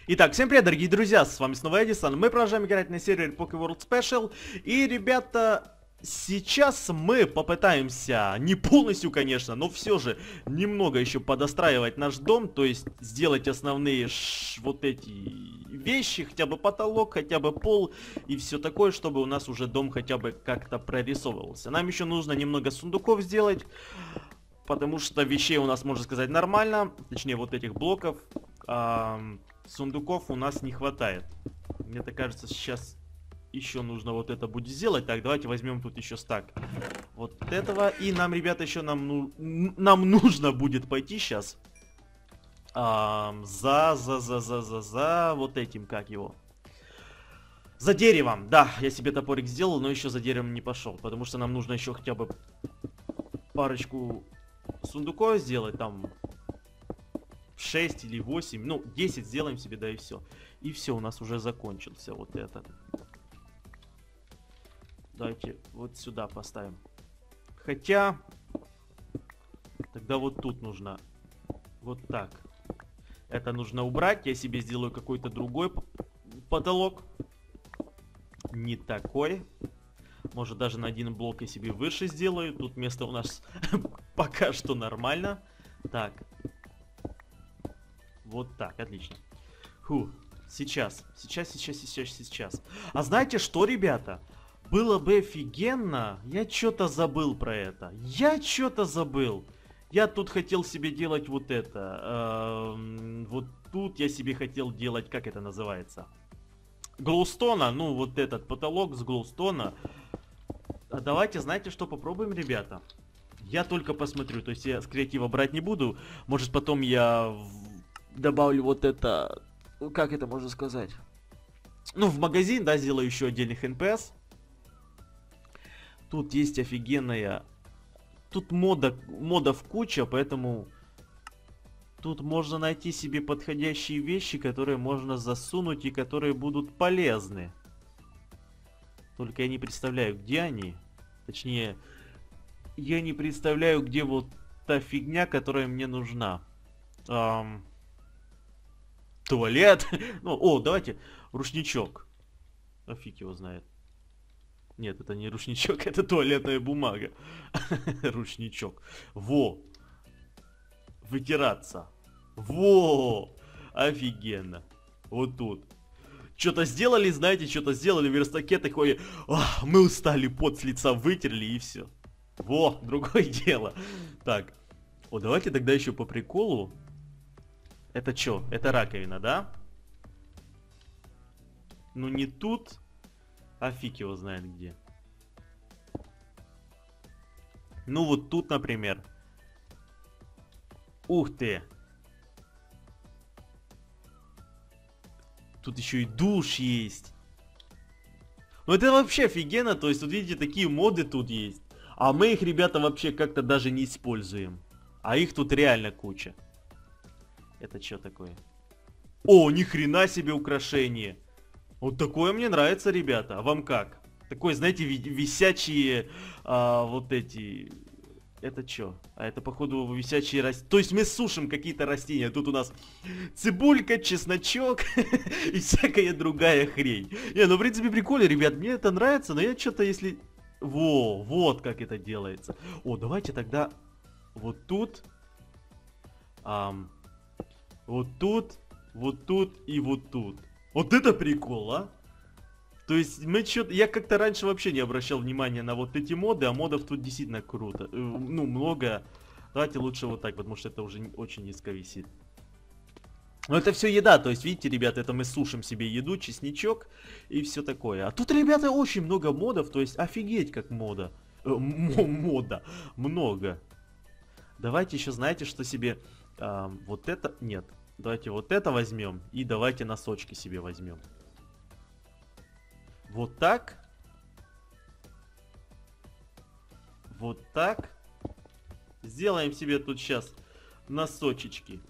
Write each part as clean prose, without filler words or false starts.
Итак, всем привет, дорогие друзья, с вами снова Эдисон. Мы продолжаем играть на сервере Pokeworld Special. И, ребята, сейчас мы попытаемся, не полностью, конечно, но все же немного еще подостраивать наш дом. То есть сделать основные вот эти вещи, хотя бы потолок, хотя бы пол и все такое, чтобы у нас уже дом хотя бы как-то прорисовывался. Нам еще нужно немного сундуков сделать, потому что вещей у нас, можно сказать, нормально. Точнее, вот этих блоков. Сундуков у нас не хватает. Мне так кажется, сейчас еще нужно вот это будет сделать. Так, давайте возьмем тут еще стак вот этого. И нам, ребята, еще нам нужно будет пойти сейчас за вот этим, как его? За деревом. Да, я себе топорик сделал, но еще за деревом не пошел. Потому что нам нужно еще хотя бы парочку сундуков сделать. Там 6 или 8, ну 10 сделаем себе, да, и все. И все, у нас уже закончился вот этот. Давайте вот сюда поставим. Хотя, тогда вот тут нужно вот так. Это нужно убрать, я себе сделаю какой-то другой потолок. Не такой. Может, даже на один блок я себе выше сделаю. Тут место у нас пока что нормально. Так. Вот так, отлично. Фу, сейчас. А знаете что, ребята? Было бы офигенно. Я что-то забыл про это. Я тут хотел себе делать вот это. Вот тут я себе хотел делать, как это называется? Глоустона. Ну, вот этот потолок с глоустона. А давайте, знаете что, попробуем, ребята? Я только посмотрю. То есть я с креатива брать не буду. Может, потом я добавлю вот это, как это можно сказать? Ну, в магазин, да, сделаю еще отдельных НПС. Тут есть офигенная... Тут модов куча, поэтому... Тут можно найти себе подходящие вещи, которые можно засунуть и которые будут полезны. Только я не представляю, где они. Точнее, я не представляю, где вот та фигня, которая мне нужна. Туалет. Ну, о, давайте. Рушничок. А фиг его знает. Нет, это не рушничок, это туалетная бумага. Рушничок. Во. Вытираться. Во. Офигенно. Вот тут. Что-то сделали, знаете, что-то сделали. В верстаке такое. Мы устали, пот с лица вытерли и все. Во, другое дело. Так. О, давайте тогда еще по приколу. Это что? Это раковина, да? Ну не тут. А фиг его знает где. Ну вот тут, например. Ух ты. Тут еще и душ есть. Ну это вообще офигенно. То есть, вот видите, такие моды тут есть. А мы их, ребята, вообще как-то даже не используем. А их тут реально куча. Это что такое? О, ни хрена себе украшение. Вот такое мне нравится, ребята. А вам как? Такое, знаете, висячие вот эти... Это что? А это, походу, висячие растения. То есть мы сушим какие-то растения. Тут у нас цибулька, чесночок и всякая другая хрень. Не, ну, в принципе, прикольно, ребят. Мне это нравится, но я что-то, если... Во, вот как это делается. О, давайте тогда вот тут... Вот тут и вот тут. Вот это прикол, а? То есть мы что-то... Я как-то раньше вообще не обращал внимания на вот эти моды, а модов тут действительно круто. Ну, много. Давайте лучше вот так, потому что это уже очень низко висит. Но это все еда, то есть, видите, ребята, это мы сушим себе еду, чесничок и все такое. А тут, ребята, очень много модов, то есть, офигеть, как мода. Мода. Много. Давайте еще, знаете, что себе... вот это... Нет. Давайте вот это возьмем. И давайте носочки себе возьмем. Вот так. Вот так. Сделаем себе тут сейчас носочечки.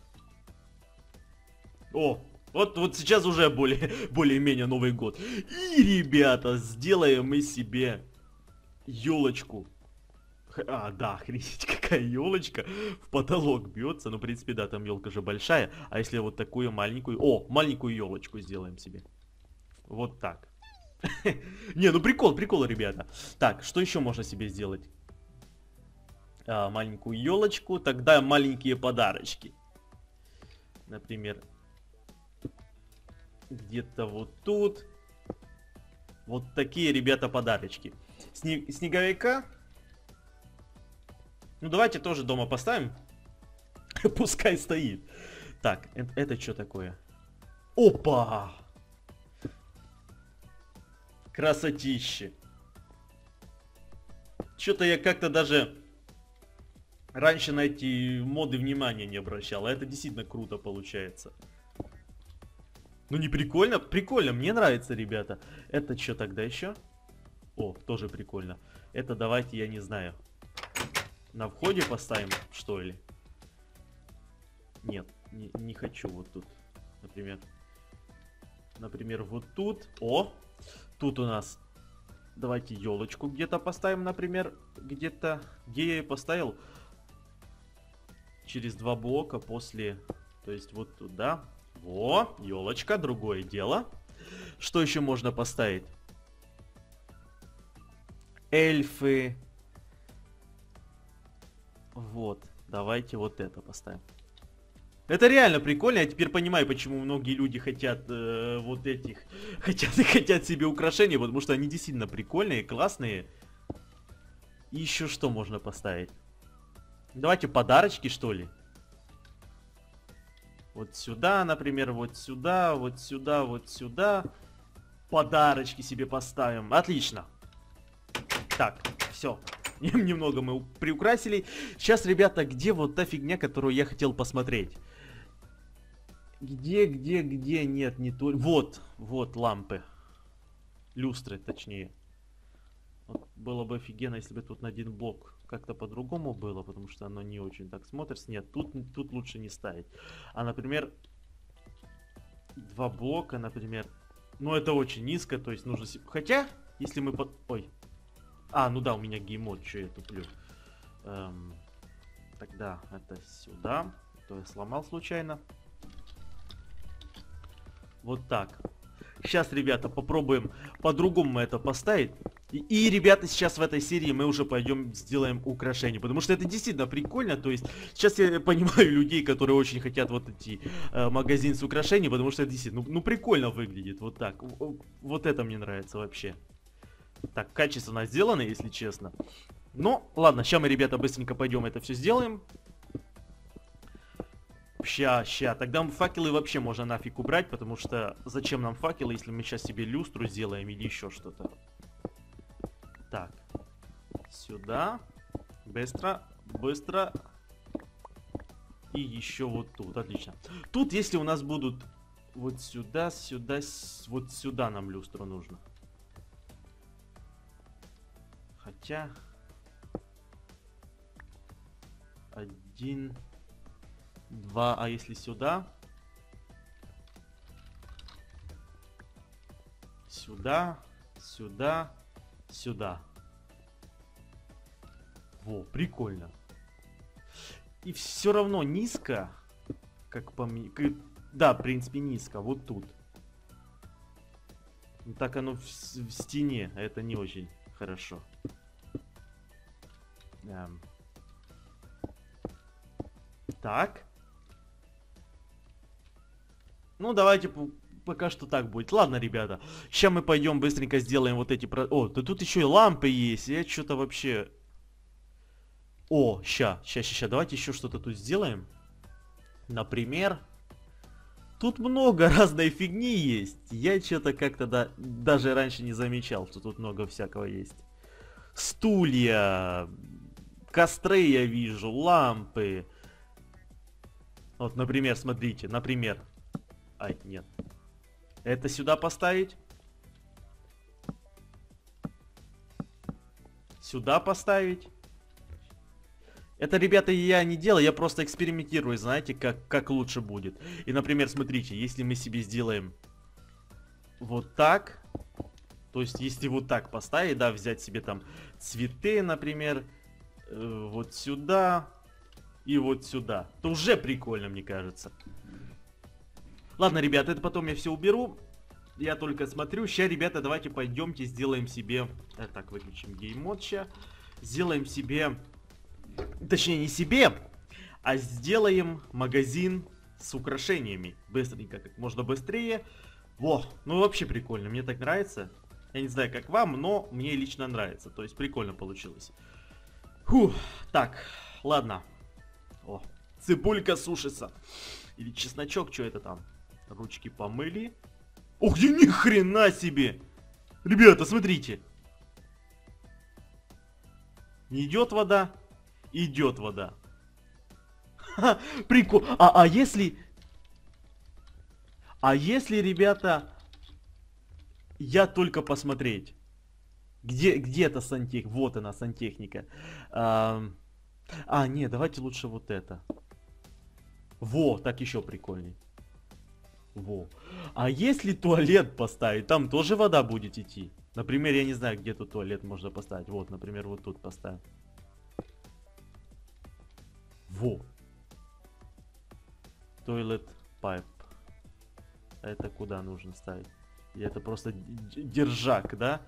О, вот сейчас уже более-менее Новый год. И, ребята, сделаем мы себе елочку. Да, охренеть, какая елочка в потолок бьется. Ну, в принципе, да, там елка же большая. А если вот такую маленькую... О, маленькую елочку сделаем себе. Вот так. Не, ну прикол, ребята. Так, что еще можно себе сделать? Маленькую елочку. Тогда маленькие подарочки. Например, где-то вот тут. Вот такие, ребята, подарочки. Снеговика. Ну, давайте тоже дома поставим. Пускай стоит. Так, это что такое? Опа! Красотище. Что-то я как-то даже раньше на эти моды внимания не обращал. А это действительно круто получается. Ну не прикольно? Прикольно, мне нравится, ребята. Это что тогда еще? О, тоже прикольно. Это давайте, я не знаю. На входе поставим, что ли? Нет, не хочу вот тут. Например, вот тут. О! Тут у нас... Давайте елочку где-то поставим, например. Где-то... Где я ее поставил? Через 2 блока после... То есть вот туда. Во! Елочка, другое дело. Что еще можно поставить? Эльфы. Вот. Давайте вот это поставим. Это реально прикольно, я теперь понимаю, почему многие люди хотят вот этих, хотят себе украшения, потому что они действительно прикольные, классные. И еще что можно поставить? Давайте подарочки, что ли? Вот сюда, например, вот сюда, вот сюда, вот сюда. Подарочки себе поставим. Отлично. Так, все. Немного мы приукрасили. Сейчас, ребята, где вот та фигня, которую я хотел посмотреть? Где? Нет, не то. Вот лампы. Люстры, точнее. Вот было бы офигенно, если бы тут на один блок как-то по-другому было, потому что оно не очень так смотрится. Нет, тут лучше не ставить. А, например, 2 блока, например. Ну, это очень низко, то есть нужно... Хотя, если мы... Ой. Ну да, у меня геймод, что я туплю. Тогда это сюда. То я сломал случайно. Вот так. Сейчас, ребята, попробуем по-другому это поставить. И, ребята, сейчас в этой серии мы уже пойдем сделаем украшения. Потому что это действительно прикольно. То есть, сейчас я понимаю людей, которые очень хотят вот идти магазин с украшениями. Потому что это действительно, ну прикольно выглядит. Вот так. Вот это мне нравится вообще. Так, качественно сделано, если честно. Ну, ладно, сейчас мы, ребята, быстренько пойдем это все сделаем. Ща. Тогда факелы вообще можно нафиг убрать, потому что зачем нам факелы, если мы сейчас себе люстру сделаем или еще что-то. Так. Сюда. Быстро. И еще вот тут. Отлично. Тут, если у нас будут вот сюда, вот сюда нам люстру нужно. Хотя... 1, 2, а если сюда? Сюда. Во, прикольно. И все равно низко, как по мне... Да, в принципе, низко, вот тут. Так оно в стене, а это не очень хорошо. Так. Ну, давайте пока что так будет. Ладно, ребята. Сейчас мы пойдем быстренько сделаем вот эти... О, да тут еще и лампы есть. Я что-то вообще... О, ща. Давайте еще что-то тут сделаем. Например... Тут много разной фигни есть. Я что-то как-то даже раньше не замечал, что тут много всякого есть. Стулья... Костры я вижу, лампы. Вот, например, смотрите, например. Ай, нет. Это сюда поставить. Сюда поставить. Это, ребята, я не делаю, я просто экспериментирую, знаете, как лучше будет. И, например, смотрите, если мы себе сделаем вот так. То есть, если вот так поставить, да, взять себе там цветы, например. Вот сюда и вот сюда. Это уже прикольно, мне кажется. Ладно, ребята, это потом я все уберу. Я только смотрю. Сейчас, ребята, давайте пойдемте сделаем себе... Так, выключим гейммод сейчас. Сделаем себе... Точнее, не себе, а сделаем магазин с украшениями. Быстренько, как можно быстрее. Во, ну вообще прикольно, мне так нравится. Я не знаю, как вам, но мне лично нравится. То есть прикольно получилось. Фух, так, ладно. О, цибулька сушится. Или чесночок, что это там? Ручки помыли. Ух, ни хрена себе! Ребята, смотрите. Не идет вода? Идет вода. Ха, прикол. А если... А если, ребята, я только посмотреть? Где эта сантехника? Вот она, сантехника. Не, давайте лучше вот это. Во, так еще прикольней. Во. А если туалет поставить, там тоже вода будет идти? Например, я не знаю, где тут туалет можно поставить. Вот, например, вот тут поставим. Во. Toilet pipe. Это куда нужно ставить? И это просто держак, да?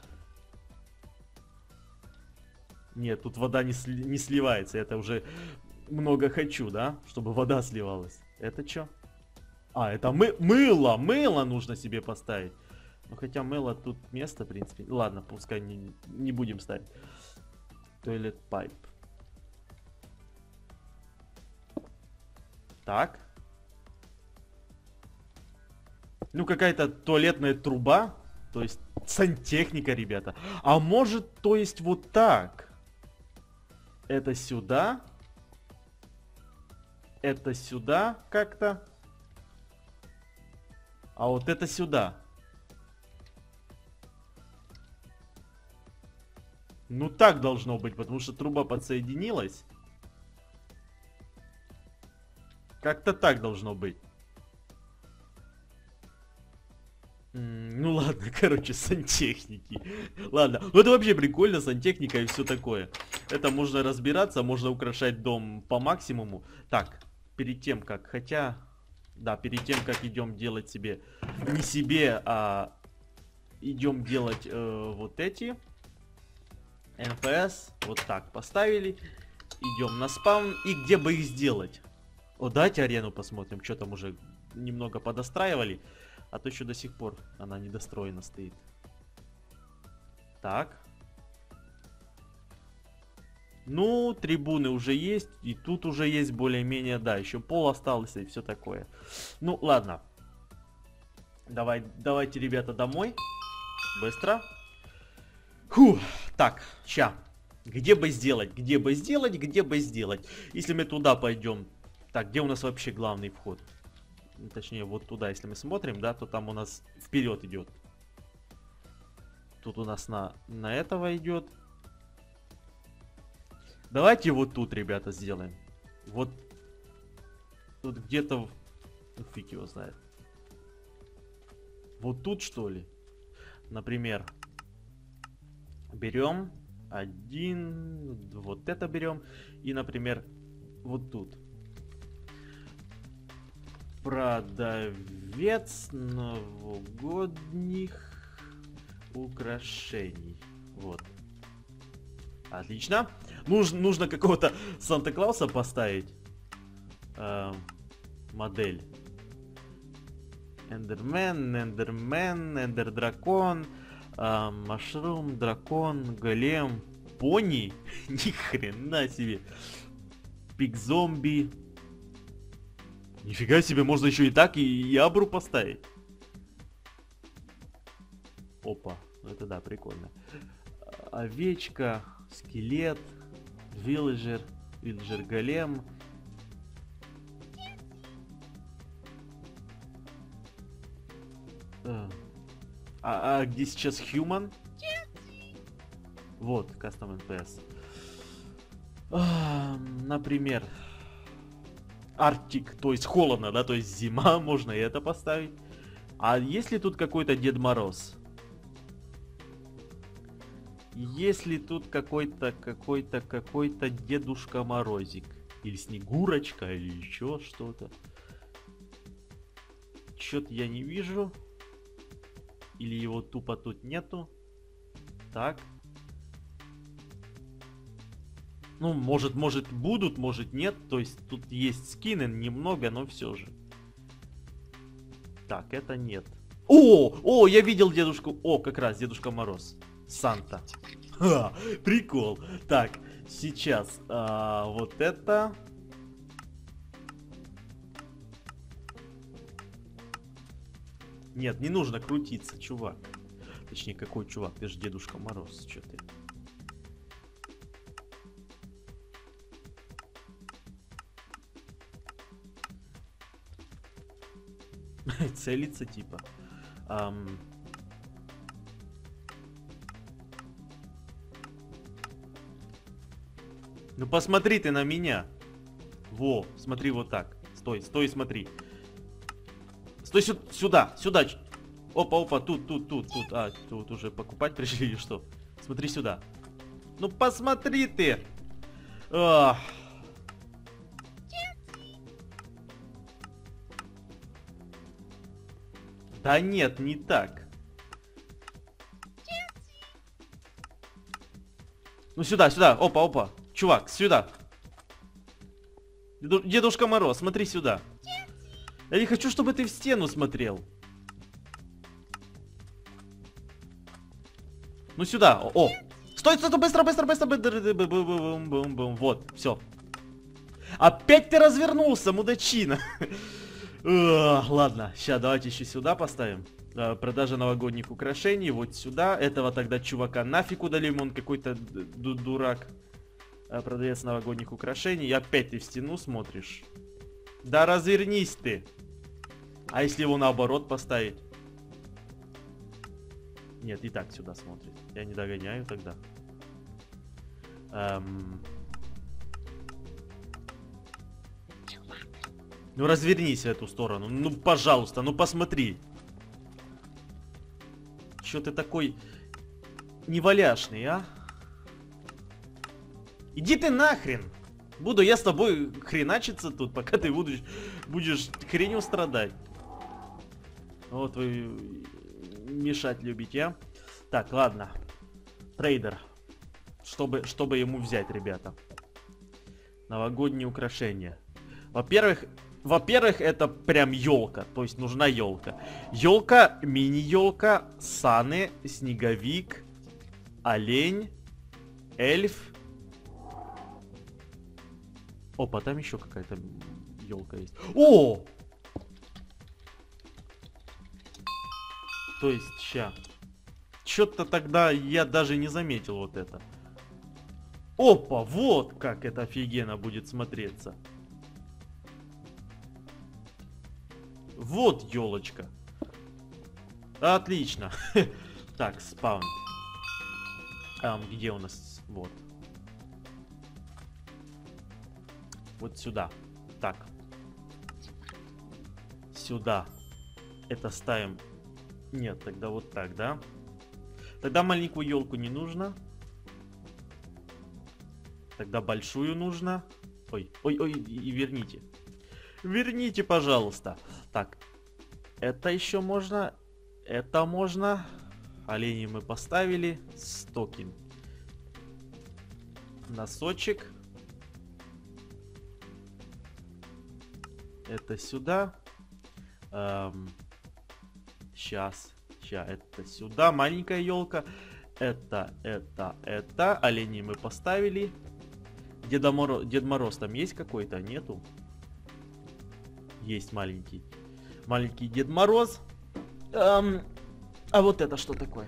Нет, тут вода не сливается. Это уже много хочу, да? Чтобы вода сливалась. Это что? Это мыло! Мыло нужно себе поставить. Ну, хотя мыло тут место, в принципе. Ладно, пускай не будем ставить. Toilet pipe. Так. Ну, какая-то туалетная труба. То есть, сантехника, ребята. А может, то есть, вот так. Это сюда. Это сюда как-то. А вот это сюда. Ну, так должно быть, потому что труба подсоединилась. Как-то так должно быть. Ну ладно, короче, сантехники. Ладно, ну это вообще прикольно, сантехника и все такое. Это можно разбираться, можно украшать дом по максимуму. Так, перед тем как, хотя... Да, перед тем как идем делать себе... Не себе, а... Идем делать вот эти. НПС. Вот так поставили. Идем на спаун. И где бы их сделать? О, давайте арену посмотрим. Что там уже немного подостраивали. А то еще до сих пор она недостроена стоит. Так. Ну, трибуны уже есть. И тут уже есть более-менее, да, еще пол остался и все такое. Ну, ладно. Давайте, ребята, домой. Быстро. Фух. Так, ща. Где бы сделать? Где бы сделать? Где бы сделать? Если мы туда пойдем. Так, где у нас вообще главный вход? Точнее, вот туда, если мы смотрим, да, то там у нас вперед идет. Тут у нас на этого идет. Давайте вот тут, ребята, сделаем. Вот тут где-то... Фиг его знает. Вот тут, что ли? Например, берем один, вот это берем. И, например, вот тут. Продавец новогодних украшений. Вот. Отлично. Нужно какого-то Санта-Клауса поставить. Модель. Эндермен, эндер-дракон, машрум, дракон, голем, пони. Ни хрена себе. Пик-зомби. Нифига себе, можно еще и так, и ябру поставить. Опа, это да, прикольно. Овечка, скелет, вилледжер голем. А где сейчас human? Вот, custom NPS. Например, Арктик, то есть холодно, да, то есть зима, можно и это поставить. А есть ли тут какой-то Дед Мороз? есть ли тут какой-то Дедушка Морозик? Или Снегурочка, или еще что-то? Чё-то я не вижу. Или его тупо тут нету. Так. Ну, может будут, может нет. То есть тут есть скины немного, но все же. Так, это нет. О, я видел дедушку. О, как раз Дедушка Мороз. Санта. Ха, прикол. Так, сейчас вот это. Нет, не нужно крутиться, чувак. Точнее, какой чувак? Ты же Дедушка Мороз. Чё ты? Целиться типа. Ну посмотри ты на меня. Во, смотри вот так. Стой, стой, смотри. Стой сюда, сюда. Опа, тут. А, тут уже покупать пришли или что? Смотри сюда. Ну посмотри ты. Ах. Да нет, не так. Ну сюда. Опа. Чувак, сюда. Дедушка Мороз, смотри сюда. Я не хочу, чтобы ты в стену смотрел. Ну сюда. О. Стой, быстро. Вот, все. Опять ты развернулся, мудачина. Ладно, сейчас давайте еще сюда поставим. Продажа новогодних украшений. Вот сюда. Этого тогда чувака нафиг удалим. Он какой-то дурак. Продавец новогодних украшений. И опять ты в стену смотришь. Да развернись ты. А если его наоборот поставить? Нет, и так сюда смотрит. Я не догоняю тогда. Ну развернись в эту сторону. Ну пожалуйста, ну посмотри. Чё ты такой неваляшный, а? Иди ты нахрен. Буду я с тобой хреначиться тут, пока ты будешь хренью страдать. Вот вы мешать любите, а? Так, ладно. Трейдер. Чтобы ему взять, ребята. Новогодние украшения. Во-первых, это прям елка. То есть нужна елка. Елка, мини-елка, саны, снеговик, олень, эльф. Опа, там еще какая-то елка есть. О! То есть, ща. Что-то тогда я даже не заметил вот это. Опа, вот как это офигенно будет смотреться. Вот елочка. Отлично. Так, спаун. Где у нас? Вот. Вот сюда. Так. Сюда. Это ставим. Нет, тогда вот так, да? Тогда маленькую елку не нужно. Тогда большую нужно. Ой, и верните. Верните, пожалуйста. Так. Это еще можно. Это можно. Оленей мы поставили. Стоки. Носочек. Это сюда. Сейчас. Это сюда. Маленькая елка. Это. Оленей мы поставили. Дед Мороз там есть какой-то? Нету? Есть маленький. Маленький Дед Мороз. А вот это что такое?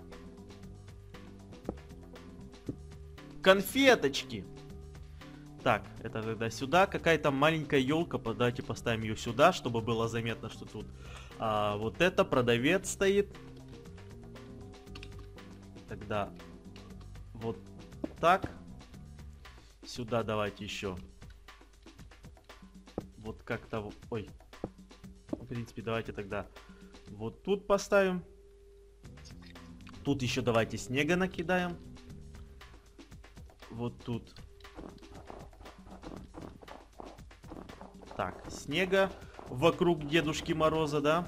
Конфеточки. Так, это тогда сюда. Какая-то маленькая елка. Давайте поставим ее сюда, чтобы было заметно, что тут. Вот это продавец стоит. Тогда вот так. Сюда давайте еще. Вот как-то... Ой. В принципе, давайте тогда вот тут поставим. Тут еще давайте снега накидаем. Вот тут. Так, снега вокруг Дедушки Мороза, да?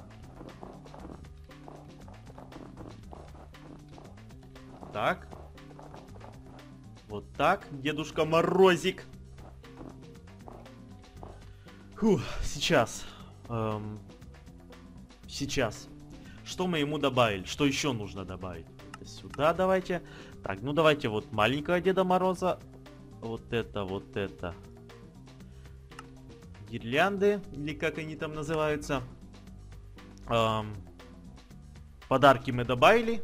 Так. Вот так, Дедушка Морозик. Фух, сейчас. Сейчас. Что мы ему добавили? Что еще нужно добавить? Это сюда давайте. Так, ну давайте вот маленького Деда Мороза. Вот это. Гирлянды, или как они там называются. Подарки мы добавили.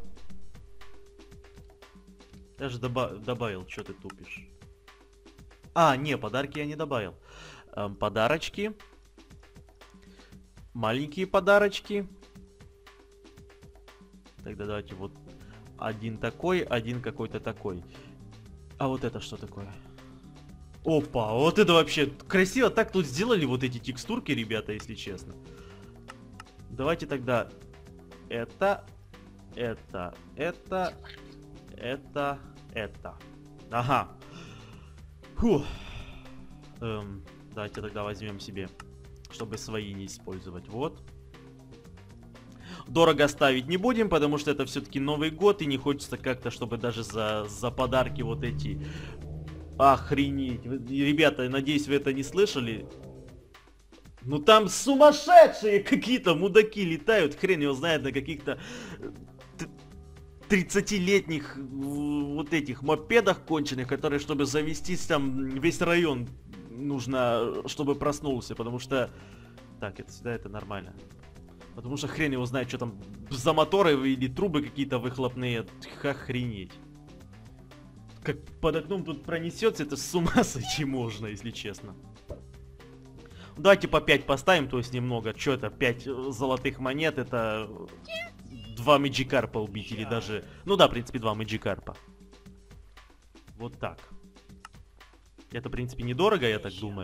Я же добавил, что ты тупишь? А, не, подарки я не добавил. Подарочки. Маленькие подарочки. Тогда давайте вот один такой, один какой-то такой. А вот это что такое? Опа, вот это вообще красиво так тут сделали вот эти текстурки, ребята, если честно. Давайте тогда это. Ага. Фух. Давайте тогда возьмем себе, чтобы свои не использовать. Вот. Дорого ставить не будем, потому что это все-таки Новый год, и не хочется как-то, чтобы даже за подарки вот эти... Охренеть. Ребята, надеюсь, вы это не слышали. Ну там сумасшедшие какие-то мудаки летают, хрен его знает, на каких-то 30-летних вот этих мопедах конченых, которые, чтобы завестись, там весь район нужно, чтобы проснулся, потому что... Так, это сюда, это нормально. Потому что хрен его знает, что там за моторы или трубы какие-то выхлопные. Охренеть. Как под окном тут пронесется, это с ума сойти можно, если честно. Давайте по 5 поставим, то есть немного. Что это, 5 золотых монет, это 2 Мэджикарпа убить, или даже... Ну да, в принципе, 2 Мэджикарпа. Вот так. Это, в принципе, недорого, я так думаю.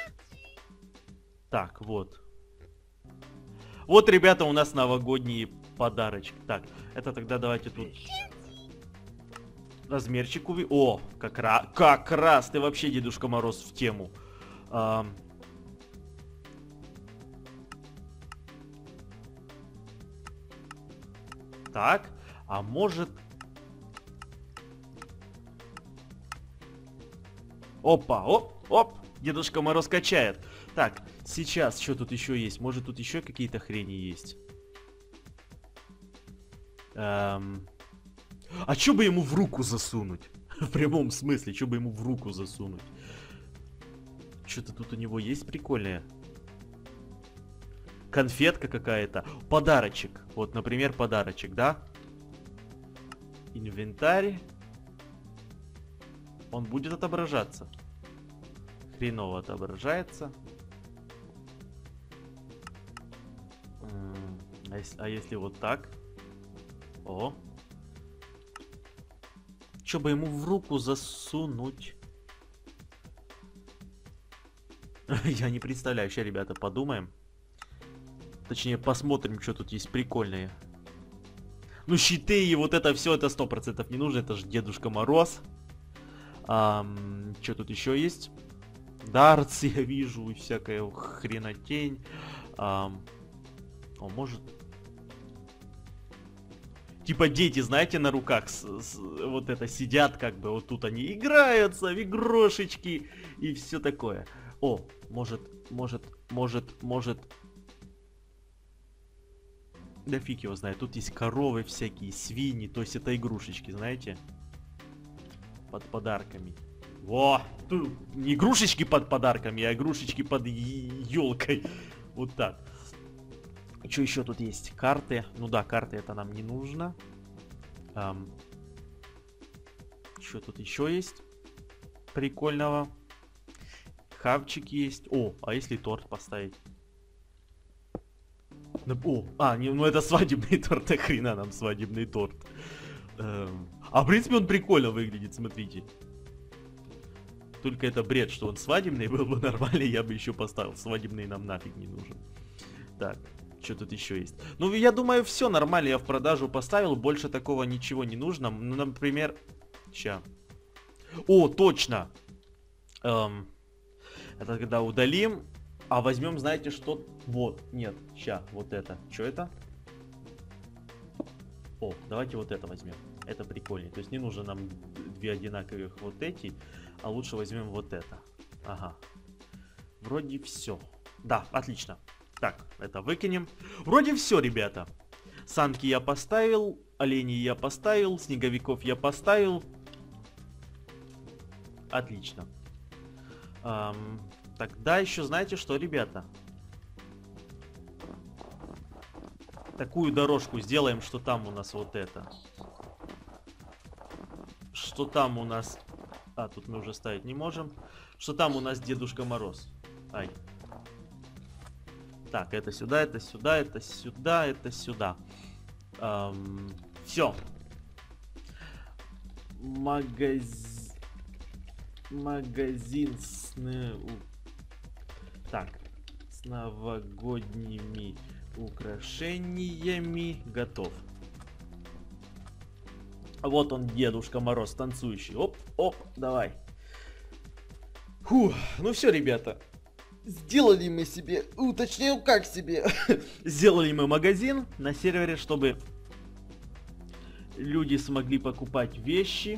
Так, вот. Вот, ребята, у нас новогодние подарочки. Так, это тогда давайте тут... Размерчик увидим. О, как раз ты вообще, Дедушка Мороз, в тему. Так, а может... Опа, оп, Дедушка Мороз качает. Так, сейчас, что тут еще есть? Может, тут еще какие-то хрени есть? А чё бы ему в руку засунуть? В прямом смысле, чё бы ему в руку засунуть? Что-то тут у него есть прикольное. Конфетка какая-то. Подарочек. Вот, например, подарочек, да? Инвентарь. Он будет отображаться. Хреново отображается. А если вот так? О. Что бы ему в руку засунуть? Я не представляю. Сейчас, ребята, подумаем. Точнее, посмотрим, что тут есть прикольное. Ну, щиты и вот это все, это 100% не нужно. Это же Дедушка Мороз. Что тут еще есть? Дартс я вижу и всякая хренотень. О, может... Типа дети, знаете, на руках вот это сидят, как бы вот тут они играются в игрушечки и все такое. О, может. Да фиг его знает, тут есть коровы всякие, свиньи, то есть это игрушечки, знаете? Под подарками. Во! Тут не игрушечки под подарками, а игрушечки под елкой. Вот так. Что еще тут есть? Карты. Ну да, карты это нам не нужно. Что тут еще есть? Прикольного. Хавчик есть. О, а если торт поставить? О, ну это свадебный торт. Хрена нам свадебный торт. А в принципе он прикольно выглядит, смотрите. Только это бред, что он свадебный, был бы нормально, я бы еще поставил. Свадебный нам нафиг не нужен. Так. Что тут еще есть? Ну, я думаю, все нормально. Я в продажу поставил. Больше такого ничего не нужно. Ну, например... Ща. О, точно. Это когда удалим. А возьмем, знаете, что... Вот, нет, ща, вот это. Что это? О, давайте вот это возьмем. Это прикольнее. То есть не нужно нам две одинаковых вот эти, а лучше возьмем вот это. Ага. Вроде все. Да, отлично. Так, это выкинем. Вроде все, ребята. Санки я поставил, оленей я поставил, снеговиков я поставил. Отлично. Тогда еще знаете что, ребята? Такую дорожку сделаем, что там у нас вот это. Что там у нас... А, тут мы уже ставить не можем. Что там у нас Дедушка Мороз. Ай. Так, это сюда, это сюда, это сюда, это сюда. Все. Магазин с... Так. С новогодними украшениями готов. Вот он, Дедушка Мороз, танцующий. Оп, оп, давай. Фух, ну все, ребята. Сделали мы себе, точнее, как себе. Сделали мы магазин на сервере, чтобы люди смогли покупать вещи.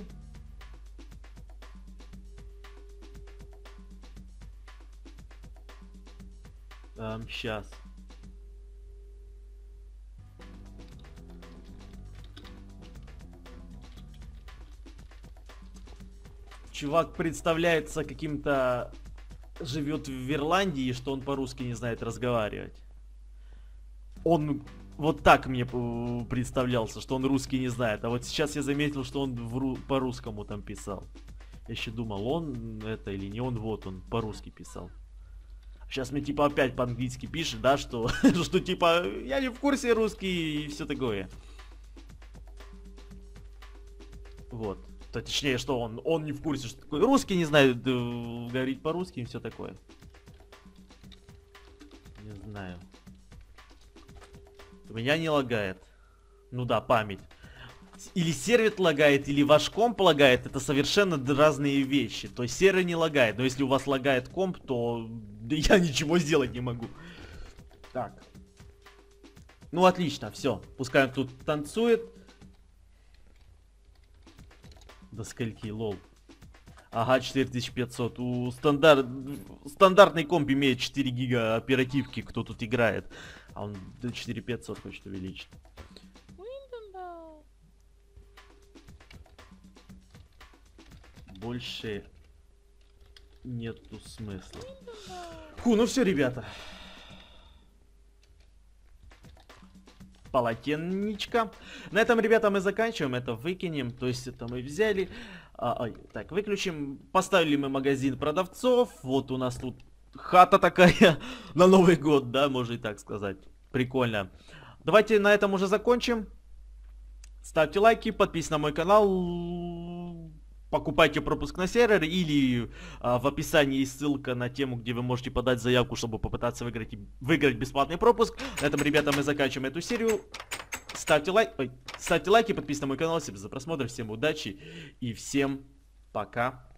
Сейчас. Чувак представляется каким-то... Живет в Ирландии, что он по-русски не знает разговаривать. Он вот так мне представлялся, что он русский не знает. А вот сейчас я заметил, что он по-русскому там писал. Я еще думал, он это или не он, вот он по-русски писал. Сейчас мне типа опять по-английски пишет, да, что, что типа я не в курсе русский и все такое. Вот. Точнее, что он не в курсе, что такое русский, не знает говорить по-русски и все такое. Не знаю. У меня не лагает. Ну да, память. Или сервер лагает, или ваш комп лагает. Это совершенно разные вещи. То есть сервер не лагает. Но если у вас лагает комп, то я ничего сделать не могу. Так. Ну отлично, все. Пускай он тут танцует. До скольки, лол? Ага, 4500. У стандартный комп имеет 4 гига оперативки, кто тут играет. А он до 4500 хочет увеличить. Больше нету смысла. Фу, ну все, ребята. Полотенечко. На этом, ребята, мы заканчиваем. Это выкинем. То есть это мы взяли. Так, выключим. Поставили мы магазин продавцов. Вот у нас тут хата такая на Новый год, да, можно и так сказать. Прикольно. Давайте на этом уже закончим. Ставьте лайки, подписывайтесь на мой канал. Покупайте пропуск на сервер, или в описании есть ссылка на тему, где вы можете подать заявку, чтобы попытаться выиграть бесплатный пропуск. На этом, ребята, мы заканчиваем эту серию. Ставьте лайки, подписывайтесь на мой канал. Всем за просмотр, всем удачи и всем пока.